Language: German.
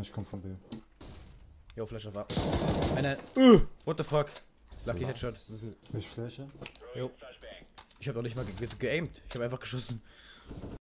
Ich komm von B. Jo, Flash auf A. Eine. What the fuck? Lucky Headshot. Welche Fläche? Jo. Ich hab doch nicht mal geaimt. Ich hab einfach geschossen.